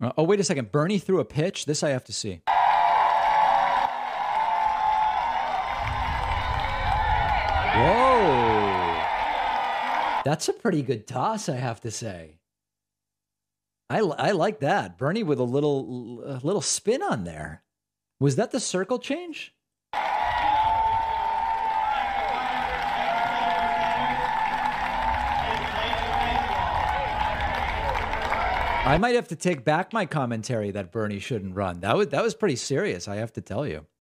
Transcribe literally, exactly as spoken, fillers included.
Uh, oh, wait a second. Bernie threw a pitch? This I have to see. Whoa. That's a pretty good toss, I have to say. I, I like that. Bernie with a little, a little spin on there. Was that the circle change? I might have to take back my commentary that Bernie shouldn't run. That was, that was pretty serious, I have to tell you.